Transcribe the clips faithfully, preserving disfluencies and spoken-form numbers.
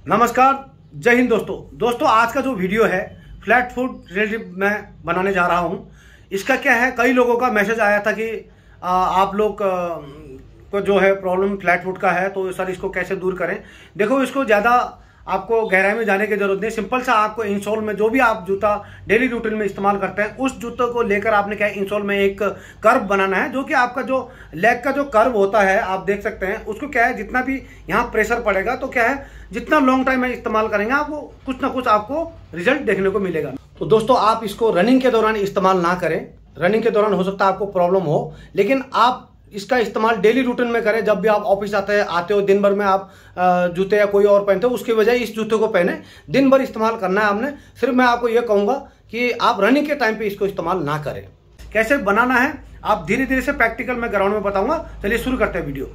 नमस्कार, जय हिंद दोस्तों। दोस्तों आज का जो वीडियो है फ्लैट फुट रिलेटिव मैं बनाने जा रहा हूं। इसका क्या है, कई लोगों का मैसेज आया था कि आ, आप लोग को जो है प्रॉब्लम फ्लैट फुट का है, तो सर इसको कैसे दूर करें। देखो, इसको ज़्यादा आपको गहराई में जाने की जरूरत नहीं। सिंपल सा आपको इंसोल में जो भी आप जूता डेली रूटीन में इस्तेमाल करते हैं, उस जूते को लेकर आपने क्या है, इंसोल में एक कर्व बनाना है, जो कि आपका जो लेग का जो कर्व होता है आप देख सकते हैं। उसको क्या है, जितना भी यहाँ प्रेशर पड़ेगा तो क्या है, जितना लॉन्ग टाइम में इस्तेमाल करेंगे आपको कुछ ना कुछ आपको रिजल्ट देखने को मिलेगा। तो दोस्तों आप इसको रनिंग के दौरान इस्तेमाल ना करें। रनिंग के दौरान हो सकता है आपको प्रॉब्लम हो, लेकिन आप इसका इस्तेमाल डेली रूटीन में करें। जब भी आप ऑफिस आते हैं आते हो, दिन भर में आप जूते या कोई और पहनते हो, उसके बजाय इस जूते को पहने। दिन भर इस्तेमाल करना है आपने। सिर्फ मैं आपको ये कहूँगा कि आप रनिंग के टाइम पे इसको इस्तेमाल ना करें। कैसे बनाना है आप धीरे धीरे से प्रैक्टिकल में ग्राउंड में बताऊंगा। चलिए शुरू करते हैं वीडियो।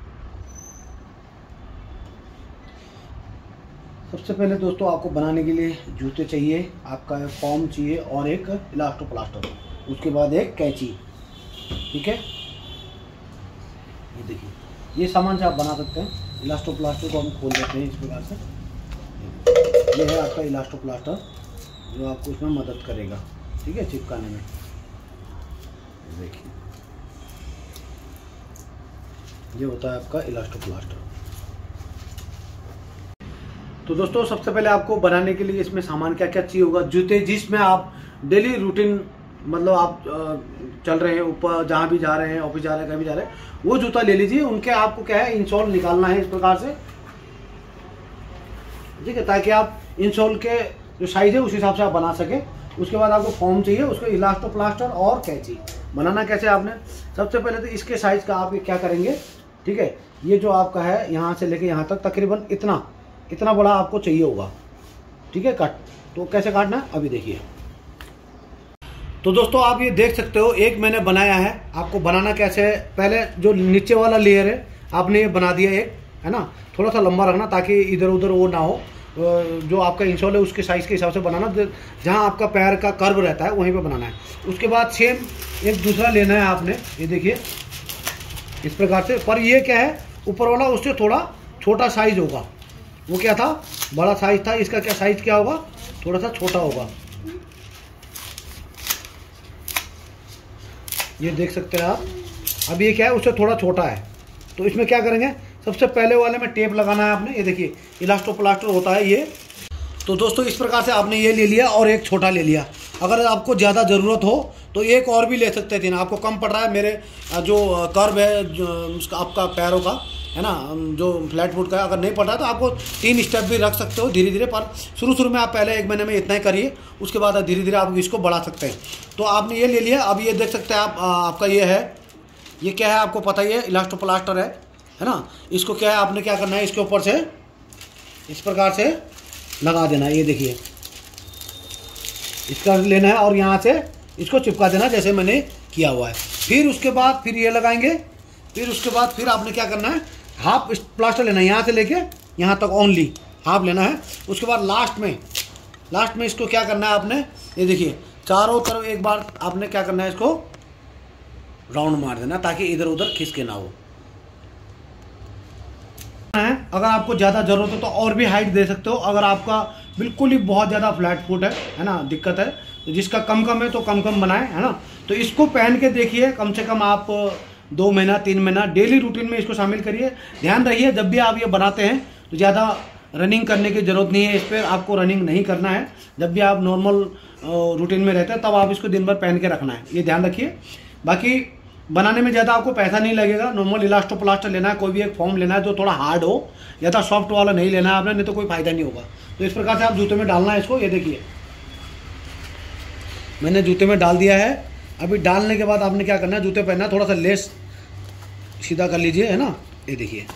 सबसे पहले दोस्तों आपको बनाने के लिए जूते चाहिए, आपका फॉर्म चाहिए और एक इलास्टो प्लास्टर, उसके बाद एक कैंची। ठीक है, ये देखिए, ये सामान से आप बना सकते हैं। इलास्टो प्लास्टर को हम खोल देते हैं इस प्रकार से। ये है आपका इलास्टो प्लास्टर जो आपको इसमें मदद करेगा, ठीक है, चिपकाने में। देखिए, ये होता है आपका इलास्टो प्लास्टर। तो दोस्तों सबसे पहले आपको बनाने के लिए इसमें सामान क्या क्या चाहिए होगा। जूते जिसमें आप डेली रूटीन, मतलब आप चल रहे हैं, ऊपर जहाँ भी जा रहे हैं, ऑफिस जा रहे हैं, कहीं भी जा रहे हैं, वो जूता ले लीजिए। उनके आपको क्या है, इंसोल निकालना है इस प्रकार से, ठीक है, ताकि आप इंसोल के जो साइज है उस हिसाब से आप बना सके। उसके बाद आपको फॉर्म चाहिए, उसको इलास्टो प्लास्टर और कैंची। बनाना कैसे आपने, सबसे पहले तो इसके साइज का आप क्या करेंगे, ठीक है, ये जो आपका है यहाँ से लेके यहाँ तक तकरीबन इतना इतना बड़ा आपको चाहिए होगा, ठीक है, कट। तो कैसे काटना है अभी देखिए। तो दोस्तों आप ये देख सकते हो, एक मैंने बनाया है। आपको बनाना कैसे है, पहले जो नीचे वाला लेयर है आपने ये बना दिया एक, है ना। थोड़ा सा लंबा रखना ताकि इधर उधर वो ना हो। जो आपका इंसोल है उसके साइज के हिसाब से बनाना, जहाँ आपका पैर का कर्व रहता है वहीं पे बनाना है। उसके बाद सेम एक दूसरा लेना है आपने, ये देखिए इस प्रकार से। पर ये क्या है, ऊपर वाला उससे थोड़ा छोटा साइज होगा। वो क्या था, बड़ा साइज था, इसका क्या साइज क्या होगा, थोड़ा सा छोटा होगा। ये देख सकते हैं आप। अब ये क्या है, उससे थोड़ा छोटा है। तो इसमें क्या करेंगे, सबसे पहले वाले में टेप लगाना है आपने। ये देखिए इलास्टो प्लास्टर होता है ये। तो दोस्तों इस प्रकार से आपने ये ले लिया और एक छोटा ले लिया। अगर आपको ज़्यादा ज़रूरत हो तो एक और भी ले सकते थे ना, आपको कम पड़ रहा है। मेरे जो कर्व है जो उसका आपका पैरों का है ना, जो फ्लैट फुट का, अगर नहीं पड़ रहा है तो आपको तीन स्टेप भी रख सकते हो धीरे धीरे। पर शुरू शुरू में आप पहले एक महीने में इतना ही करिए, उसके बाद धीरे धीरे आप इसको बढ़ा सकते हैं। तो आपने ये ले लिया। अब ये देख सकते हैं आप, आपका ये है, ये क्या है आपको पता ही है, इलास्टो प्लास्टर है, है ना। इसको क्या है, आपने क्या करना है, इसके ऊपर से इस प्रकार से लगा देना है। ये देखिए, इसका लेना है और यहाँ से इसको चिपका देना जैसे मैंने किया हुआ है। फिर उसके बाद फिर ये लगाएंगे। फिर उसके बाद फिर आपने क्या करना है, हाफ प्लास्टर लेना है, यहाँ से लेके यहाँ तक ओनली हाफ लेना है। उसके बाद लास्ट में लास्ट में इसको क्या करना है आपने, ये देखिए चारों तरफ एक बार आपने क्या करना है, इसको राउंड मार देना ताकि इधर उधर खिसके ना हो। अगर आपको ज़्यादा ज़रूरत हो तो और भी हाइट दे सकते हो। अगर आपका बिल्कुल ही बहुत ज़्यादा फ्लैट फुट है है ना, दिक्कत है, तो जिसका कम कम है तो कम कम बनाए, है ना। तो इसको पहन के देखिए, कम से कम आप दो महीना तीन महीना डेली रूटीन में इसको शामिल करिए। ध्यान रहिए, जब भी आप ये बनाते हैं तो ज़्यादा रनिंग करने की ज़रूरत नहीं है। इस पर आपको रनिंग नहीं करना है। जब भी आप नॉर्मल रूटीन में रहते हैं तब आप इसको दिन भर पहन के रखना है, ये ध्यान रखिए। बाकी बनाने में ज़्यादा आपको पैसा नहीं लगेगा। नॉर्मल इलास्टो प्लास्टर लेना है, कोई भी एक फॉर्म लेना है जो थोड़ा हार्ड हो, ज़्यादा सॉफ्ट वाला नहीं लेना है आपने, नहीं तो कोई फायदा नहीं होगा। तो इस प्रकार से आप जूते में डालना है इसको। ये देखिए मैंने जूते में डाल दिया है। अभी डालने के बाद आपने क्या करना है, जूते पहनना, थोड़ा सा लेस सीधा कर लीजिए, है ना। ये देखिए,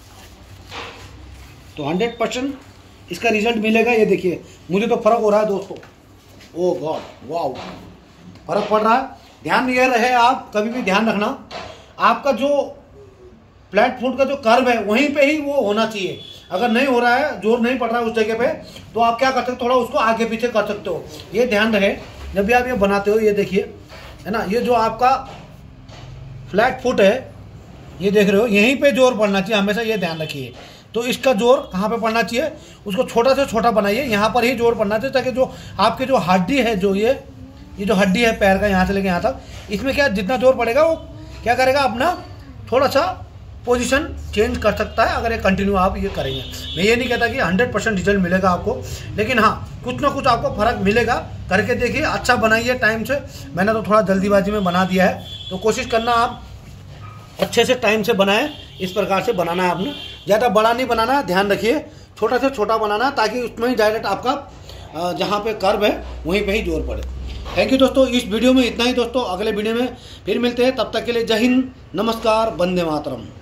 तो हंड्रेड परसेंट इसका रिजल्ट मिलेगा। ये देखिए मुझे तो फर्क हो रहा है दोस्तों। ओ गॉड, वाओ, फर्क पड़ रहा है। ध्यान ये रहे, आप कभी भी ध्यान रखना, आपका जो फ्लैट फुट का जो कर्व है वहीं पे ही वो होना चाहिए। अगर नहीं हो रहा है, जोर नहीं पड़ रहा है उस जगह पे, तो आप क्या कर सकते हो, थोड़ा उसको आगे पीछे कर सकते हो। ये ध्यान रहे जब भी आप ये बनाते हो। ये देखिए, है ना, ये जो आपका फ्लैट फुट है, ये देख रहे हो, यहीं पे जोर पड़ना चाहिए हमेशा, ये ध्यान रखिए। तो इसका जोर कहाँ पे पड़ना चाहिए, उसको छोटा से छोटा बनाइए, यहाँ पर ही जोर पड़ना चाहिए, ताकि जो आपके जो हड्डी है, जो ये ये जो हड्डी है पैर का यहाँ से लेके यहाँ तक, इसमें क्या जितना जोर पड़ेगा वो क्या करेगा, अपना थोड़ा सा पोजीशन चेंज कर सकता है अगर ये कंटिन्यू आप ये करेंगे। मैं ये नहीं कहता कि हंड्रेड परसेंट रिजल्ट मिलेगा आपको, लेकिन हाँ कुछ ना कुछ आपको फ़र्क मिलेगा। करके देखिए, अच्छा बनाइए टाइम से। मैंने तो थोड़ा जल्दीबाजी में बना दिया है, तो कोशिश करना आप अच्छे से टाइम से बनाएं। इस प्रकार से बनाना है आपने, ज़्यादा बड़ा नहीं बनाना है, ध्यान रखिए, छोटा से छोटा बनाना है, ताकि उसमें ही डायरेक्ट आपका जहाँ पे कर्व है वहीं पे ही जोर पड़े। थैंक यू दोस्तों, इस वीडियो में इतना ही दोस्तों। अगले वीडियो में फिर मिलते हैं, तब तक के लिए जय हिंद, नमस्कार, वंदे मातरम।